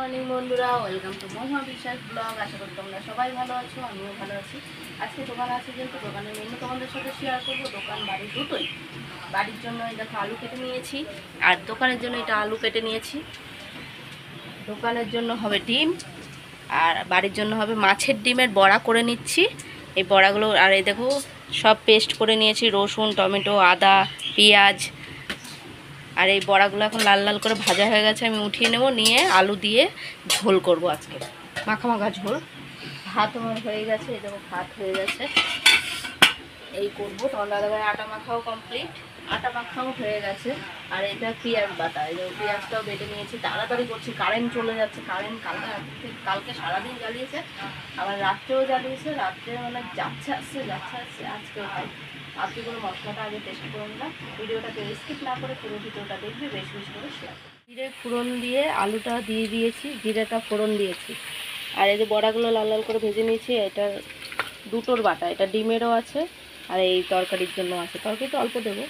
Morning বন্ধুরা, welcome to মহা বিশ্বাস ব্লগ। আশা করি তোমরা সবাই ভালো আছো, আমিও ভালো আছি। আজকে দোকান আছে, যেহেতু দোকানের মেনু তোমাদের সাথে শেয়ার করবো। দোকান বাড়ি দুটোই। বাড়ির জন্য এই দেখো আলু কেটে নিয়েছি, আর দোকানের জন্য এটা আলু কেটে নিয়েছি। দোকানের জন্য হবে ডিম, আর বাড়ির জন্য হবে মাছের ডিমের বড়া করে নিচ্ছি। এই বড়াগুলো আর এই দেখো সব পেস্ট করে নিয়েছি, রসুন, টমেটো, আদা, পেঁয়াজ। আর এই বড়াগুলো এখন লাল লাল করে ভাজা হয়ে গেছে, আমি উঠিয়ে নেব, নিয়ে আলু দিয়ে ঝোল করব আজকে, মাখা মাখা ঝোল। ভাত আমার হয়ে গেছে, এই দেখো ভাত হয়ে গেছে, এই করবো। তোমার দাদাভাই আটা মাখাও কমপ্লিট, আটা মাখাও হয়ে গেছে। আর এটা পেঁয়াজ বাটা, এই দেখো পেঁয়াজটাও বেটে নিয়েছি। তাড়াতাড়ি করছি, কারেন্ট চলে যাচ্ছে। কারেন্ট কালকে সারাদিন জ্বালিয়েছে, আবার রাত্রেও জ্বালিয়েছে। রাত্রে মানে যাচ্ছে আসছে আজকেও তাই। আপনিগুলো মশলাটা আগে টেস্ট করে নিলাম। ভিডিওটাকে স্কিপ না করে পুরো ভিডিওটা দেখবে, বেশি বেশি করে শেয়ার করবে। জিরে ফোড়ন দিয়ে আলুটা দিয়ে দিয়েছি, জিরেটা ফোড়ন দিয়েছি। আর এই যে বড়াগুলো লাল লাল করে ভেজে নিয়েছি, এটা দুটোর বাটা, এটা ডিমেরও আছে আর এই তরকারির জন্য আছে। তরকারি তো অল্প দেবো।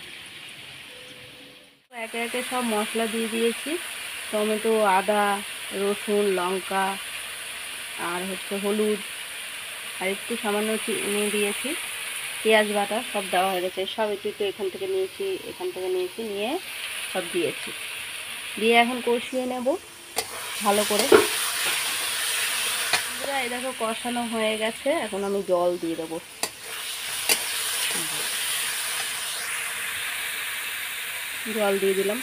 একে একে সব মশলা দিয়ে দিয়েছি, টমেটো, আদা, রসুন, লঙ্কা, আর হচ্ছে হলুদ, আর একটু সামান্য চিনি দিয়েছি। পেঁয়াজ বাটা সব দেওয়া হয়ে গেছে, সব একটু একটু এখান থেকে নিয়েছি নিয়ে সব দিয়েছি। দিয়ে এখন কষিয়ে নেব ভালো করে। এই দেখো কষানো হয়ে গেছে, এখন আমি জল দিয়ে দেবো। জল দিয়ে দিলাম।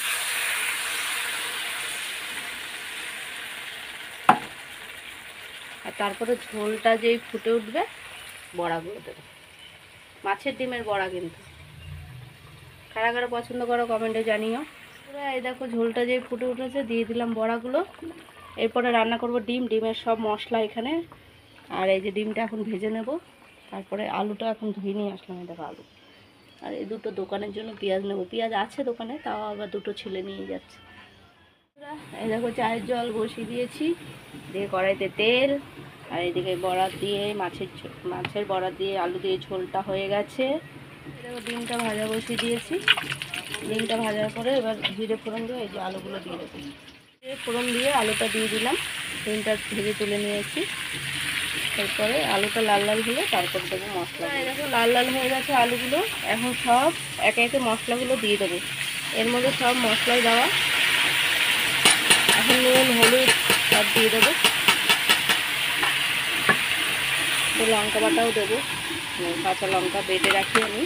আর তারপরে ঝোলটা যেই ফুটে উঠবে বড়াগুলো দেবো। মাছের ডিমের বড়া, কিন্তু কারা কারা পছন্দ করো কমেন্টে জানিও। এই দেখো ঝোলটা যেই ফুটে উঠেছে, দিয়ে দিলাম বড়াগুলো। এরপরে রান্না করব ডিম, ডিমের সব মশলা এখানে। আর এই যে ডিমটা এখন ভেজে নেব। তারপরে আলুটা এখন ধুয়ে নিয়ে আসলাম, এই দেখো আলু। আর এই দুটো দোকানের জন্য পেঁয়াজ নেব, পেঁয়াজ আছে দোকানে, তাও আবার দুটো ছিলে নিয়ে যাচ্ছে। এই দেখো চায়ের জল বসিয়ে দিয়েছি, দিয়ে কড়াইতে তেল। আর এইদিকে বড়া দিয়ে মাছের বড়া দিয়ে আলু দিয়ে ঝোলটা হয়ে গেছে। দেখো ডিমটা ভাজা বসিয়ে দিয়েছি। ডিমটা ভাজার পরে এবার জিরে ফোড়ন দিয়ে এই যে আলুগুলো দিয়ে দেবো। জিরে ফোড়ন দিয়ে আলুটা দিয়ে দিলাম, ডিমটা ভেজে তুলে নিয়েছি। তারপরে আলুটা লাল লাল হলে তারপর দেবো মশলা। দেখো লাল লাল হয়ে গেছে আলুগুলো, এখন সব একে একে মশলাগুলো দিয়ে দেবো। এর মধ্যে সব মশলাই দেওয়া। এখন নুন, হলুদ সব দিয়ে দেবো। লঙ্কা বাটাও দেবো, কাঁচা লঙ্কা বেটে রাখি আমি।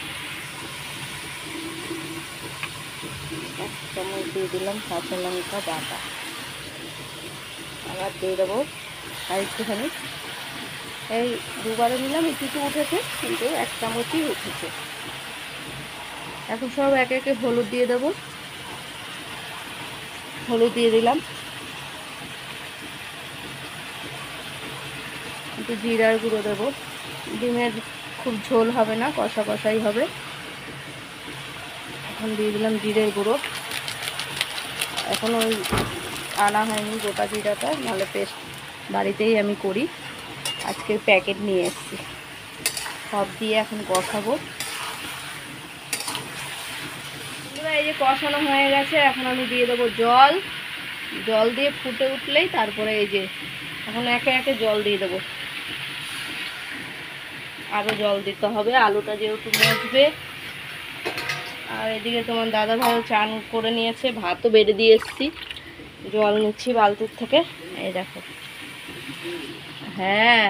এক চামচ দিয়ে দিলাম কাঁচা লঙ্কা বাটা। আবার দিয়ে দেবো আর একটুখানি, এই দুবারে নিলাম, একটু উঠেছে, কিন্তু এক চামচই উঠেছে। এখন সব একে একে হলুদ দিয়ে দেবো। হলুদ দিয়ে দিলাম, একটু জিরার গুঁড়ো দেবো। ডিমের খুব ঝোল হবে না, কষা কষাই হবে। এখন দিয়ে দিলাম জিরের গুঁড়ো। এখন ওই আনা হয়নি গোটা জিরাটা, নাহলে পেস্ট বাড়িতেই আমি করি, আজকে প্যাকেট নিয়ে এসেছি। সব দিয়ে এখন কষাবো। এই যে কষানো হয়ে গেছে, এখন আমি দিয়ে দেবো জল। জল দিয়ে ফুটে উঠলেই তারপরে এই যে এখন একে একে জল দিয়ে দেবো। আরও জল দিতে হবে, আলুটা যেহেতু মজবে। আর এদিকে তোমার দাদা ভাইও চান করে নিয়েছে, ভাতও বেড়ে দিয়ে এসেছি, জল নিচ্ছি বালতির থেকে। এই দেখো, হ্যাঁ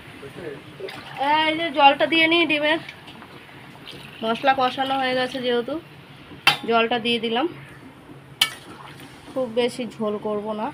এই যে জলটা দিয়ে নিই। ডিমের মশলা কষানো হয়ে গেছে, যেহেতু জলটা দিয়ে দিলাম। খুব বেশি ঝোল করব না।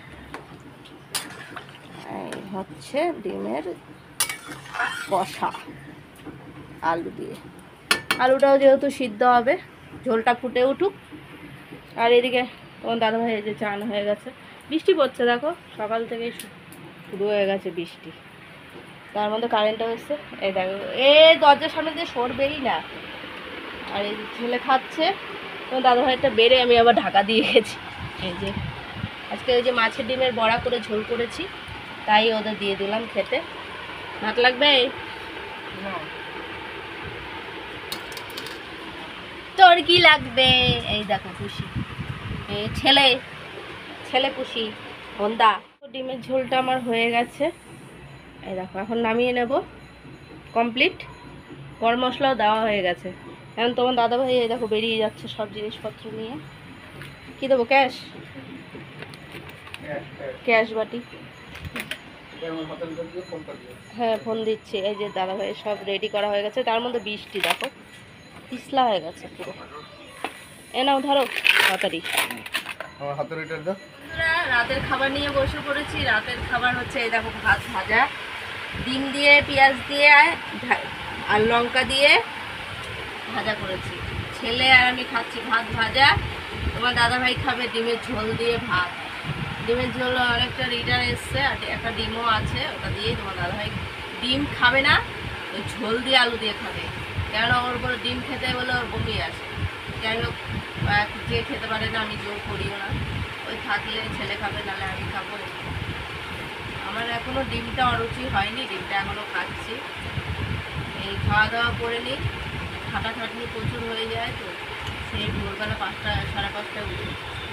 এই হচ্ছে ডিমের কষা আলু দিয়ে। আলুটাও যেহেতু সিদ্ধ হবে, ঝোলটা ফুটে উঠুক। আর এদিকে তোমার দাদাভাই এই যে চান হয়ে গেছে। বৃষ্টি পড়ছে, দেখো সকাল থেকেই শুরু হয়ে গেছে বৃষ্টি, তার মধ্যে কারেন্টও এসছে। এই দেখো এই দরজার সামনে দিয়ে সরবেই না। আর এই ছেলে খাচ্ছে, তোমার দাদাভাইটা বেড়ে আমি আবার ঢাকা দিয়ে গেছি। এই যে আজকে ওই যে মাছের ডিমের বড়া করে ঝোল করেছি, তাই ওদের দিয়ে দিলাম খেতে। ভাত লাগবে? তোর কি লাগবে? এই দেখো খুশি ছেলে, ছেলে খুশি। হন্দা ডিমের ঝোলটা আমার হয়ে গেছে। এই দেখো এখন নামিয়ে নেব, কমপ্লিট। গরম মশলাও দেওয়া হয়ে গেছে। এখন তোমার দাদাভাই এই দেখো বেরিয়ে যাচ্ছে সব জিনিসপত্র নিয়ে। কি দেবো? ক্যাশ, ক্যাশ বাটি। হ্যাঁ ফোন দিচ্ছি। এই যে দাদাভাই সব রেডি করা হয়ে গেছে, তার মধ্যে বৃষ্টি দেখো পিছলা হয়ে গেছে পুরো। এ নাও ধরো তাড়াতাড়ি। রাতের খাবার নিয়ে বসে পড়েছি। রাতের খাবার হচ্ছে এই দেখো ভাত ভাজা, ডিম দিয়ে পেঁয়াজ দিয়ে আর লঙ্কা দিয়ে ভাজা করেছি। ছেলে আর আমি খাচ্ছি ভাত ভাজা। তোমার দাদাভাই খাবে ডিমের ঝোল দিয়ে ভাত। ডিমের ঝোল অনেকটা রিটার এসছে, আর একটা ডিমও আছে, ওটা দিয়েই তোমার দাদাভাই ডিম খাবে না, ওই ঝোল দিয়ে আলু দিয়ে খাবে। কেননা ওর উপরে ডিম খেতে বলে ওর বমি আসে। যাই হোক, যে খেতে পারে না আমি জোর করিও না, ওই থাকলে ছেলে খাবে, নাহলে আমি খাবো। আমার এখনও ডিমটা অরুচি হয়নি, ডিমটা এখনও খাচ্ছি। এই খাওয়া দাওয়া করে নিই, খাটাখাটনি প্রচুর হয়ে যায় তো, সেই ভোরবেলা 5টা 5:30টায় উঠি।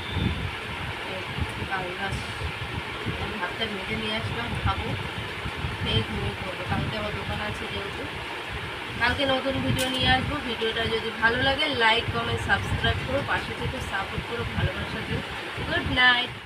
ভাতটা ভেজে নিয়ে আসলাম, খাবো, সেই ঘুমিয়ে পড়বো। কালকে আমার দোকান আছে যেহেতু, কালকে নতুন ভিডিও নিয়ে আসবো। ভিডিওটা যদি ভালো লাগে লাইক কমেন্ট সাবস্ক্রাইব করো, পাশে থেকে সাপোর্ট করো, ভালোবাসা দিও। Good night.